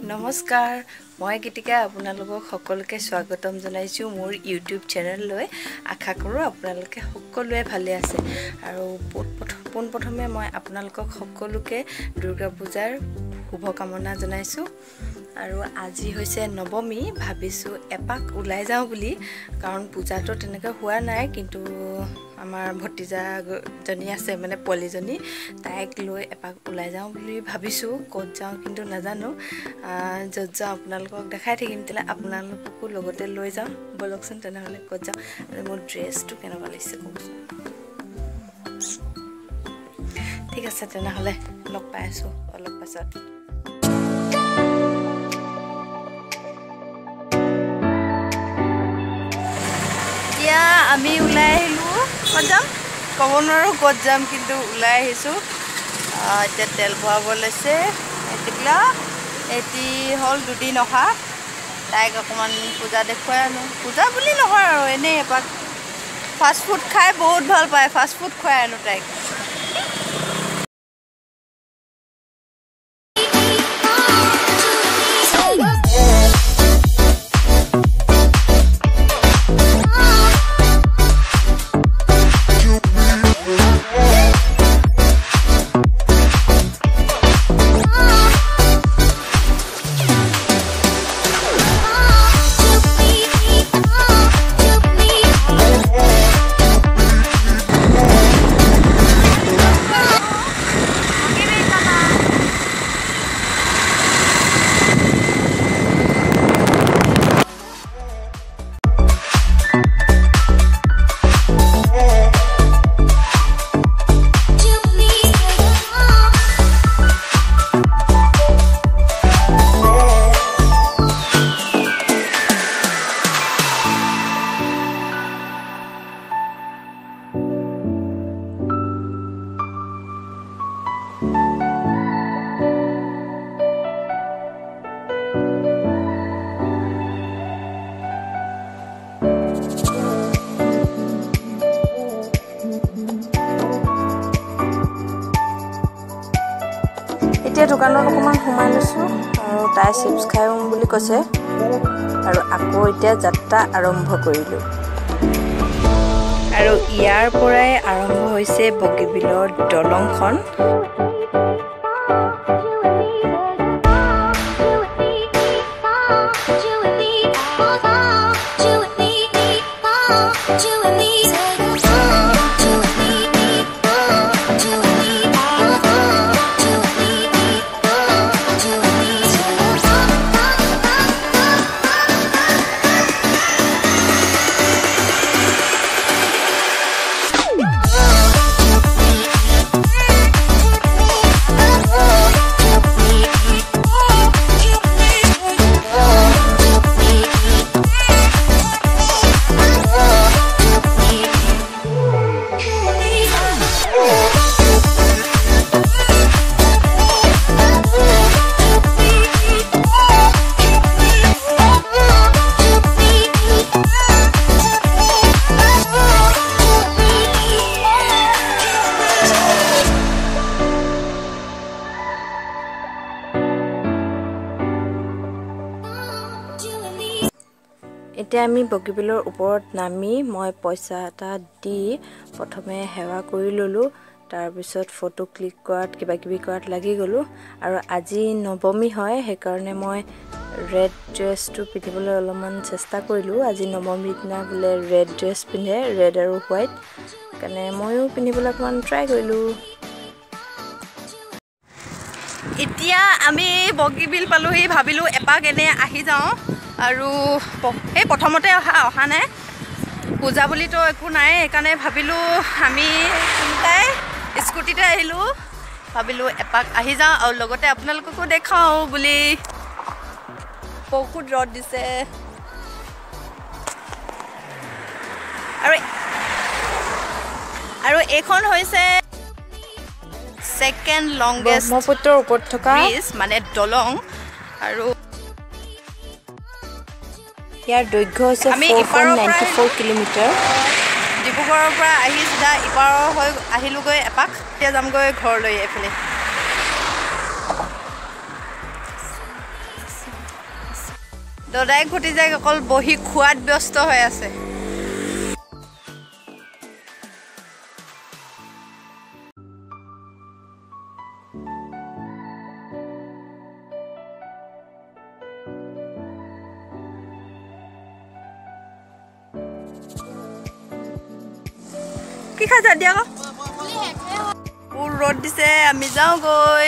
নমস্কাৰ মই গীতিকা আপোনালোকক সকলোকে স্বাগতম জনাইছো মোৰ ইউটিউব চেনেললৈ আশা কৰো আপোনালোকে সকলোৱে ভালে আছে আৰু পোনপ্ৰথমে মই আপোনালোকক সকলোকে দুৰ্গা পূজাৰ শুভকামনা জনাইছো আৰু আজি হৈছে নৱমী ভাবিছো এপাক উলাই যাও বুলি কাৰণ পূজাটো তেনেকৈ হোৱা নাই কিন্তু আমাৰ ভতিজা জনী আছে মানে পলিজনী তাইক লৈ এপাক উলাই যাও বুলি ভাবিছো ক'ত যাও কিন্তু নাজানো যত যাও আপোনালোকক দেখাই থাকিম তেলে আপোনালোককো লগতে লৈ যাও বলকচোন তেনেহলে ক'ত যাও মোৰ ড্ৰেছটো কেনেকুৱা লাগিছে কওকচোন ঠিক আছে তেনেহলে লগ পাই আছো অলপ পাছত আমি উলাই আহিলো ক'ত যাম ক'ব নোৱাৰো ক'ত যাম কিন্তু উলাই আহিছো এতিয়া তেল ভৰাব লৈছে এতিকলা এটি হল দুদিন অহা তাইক অকমান পূজা দেখুৱাই আনো পূজা বুলি নহয় আৰু এনেই এপাক ফাষ্ট ফুড খাই বহুত ভাল পায় ফাষ্ট ফুড খুৱাই আনো তাইক এতিয়া দোকানত অকমান সোমাই লৈছো আৰু তাই চিপছ খাইম বুলি কৈছে আৰু আকৌ এতিয়া যাত্ৰা আৰম্ভ কৰিলো আৰু ইয়াৰ পৰাই আৰম্ভ হৈছে বগীবিলৰ দলংখন এতিয়া আমি বগীবিলৰ ওপৰত নামি মই পইচা এটা দি প্ৰথমে সেৱা কৰি ললো তাৰ পিছত ফটো ক্লিক কৰাত কিবা কিবি কৰাত লাগি গলো আৰু আজি নৱমী হয় সেইকাৰণে মই ৰেড ড্ৰেছটো পিন্ধিবলৈ অলপমান চেষ্টা কৰিলো আজি নৱমীৰ দিনা বোলে ৰেড ড্ৰেছ পিন্ধে ৰেড আৰু হোৱাইট কাৰণে ময়ো পিন্ধিবলৈ অকমান ট্ৰাই কৰিলো এতিয়া আমি বগীবিল পালোহি ভাবিলো এপাক এনে আহি যাওঁ আৰু এই প্ৰথমতে অহা নাই পূজা বুলিতো একো নাই সেইকাৰণে ভাবিলো আমি তাই স্কুটিতে আহিলো ভাবিলো এপাক আহি যাওঁ আৰু লগতে আপোনালোককো দেখাওঁ বুলি বহুত ৰ'দ দিছে আৰু এইখন হৈছে সেকেন্ড লংগেষ্ট ব্ৰহ্মপুত্ৰৰ ওপৰত থকা ব্ৰিজ মানে দলং আৰু ইয়াৰ দৈৰ্ঘ্য হৈছে 4.94 কিলোমিটাৰ ডিব্ৰুগড়ৰ পৰা আহি সিধা ইপাৰ হৈ আহিলোগৈ এপাক এতিয়া যামগৈ ঘৰলৈ এফালে দদাই ভতিজাক অকল বহি খোৱাত ব্যস্ত হৈ আছে কি খাইছা দিয়া আকৌ পুৰ ৰ'দ দিছে আমি যাওঁগৈ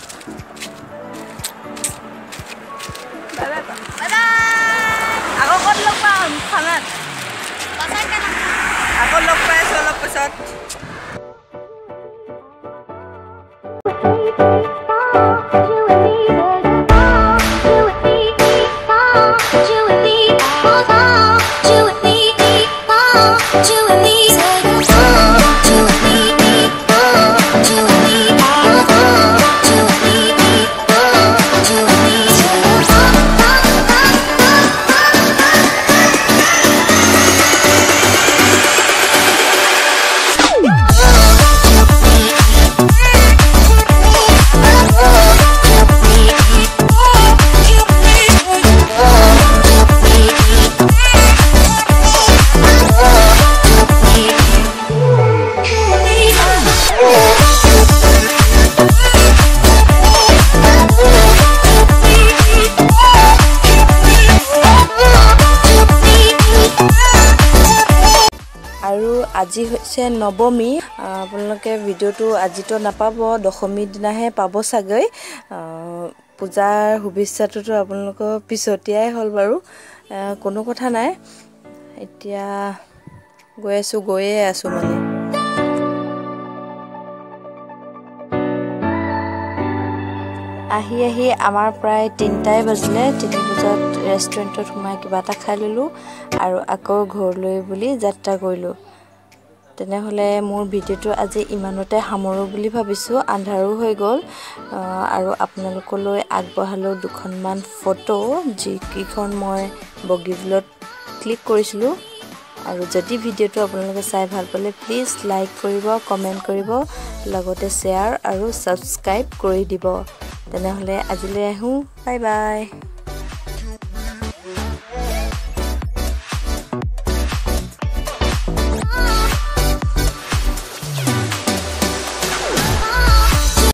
আকৌ ক'ত লগ পাম খানাত আকৌ লগ পাই আছোঁ অলপ পিছত আজি হৈছে নৱমী আপোনালোকে ভিডিঅ'টো আজিতো নাপাব দশমীৰ দিনাহে পাব চাগৈ পূজাৰ শুভেচ্ছাটোতো আপোনালোকৰ পিছতীয়াই হ'ল বাৰু কোনো কথা নাই এতিয়া গৈয়ে আছোঁ মানে আহি আমাৰ প্ৰায় 3টাই বাজিলে 3 বজাত ৰেষ্টুৰেণ্টত সোমাই কিবা এটা খাই ল'লোঁ আৰু আকৌ ঘৰলৈ বুলি যাত্ৰা কৰিলোঁ তেনেহ'লে মোৰ ভিডিঅ'টো আজি ইমানতে সামৰোঁ বুলি ভাবিছোঁ আন্ধাৰো হৈ গ'ল আৰু আপোনালোকলৈ আগবঢ়ালোঁ দুখনমান ফটো যিকেইখন মই বগীবিলত ক্লিক কৰিছিলোঁ আৰু যদি ভিডিঅ'টো আপোনালোকে চাই ভাল পালে প্লিজ লাইক কৰিব কমেণ্ট কৰিব লগতে শ্বেয়াৰ আৰু ছাবস্ক্ৰাইব কৰি দিব তেনেহ'লে আজিলৈ আহোঁ বাই বাই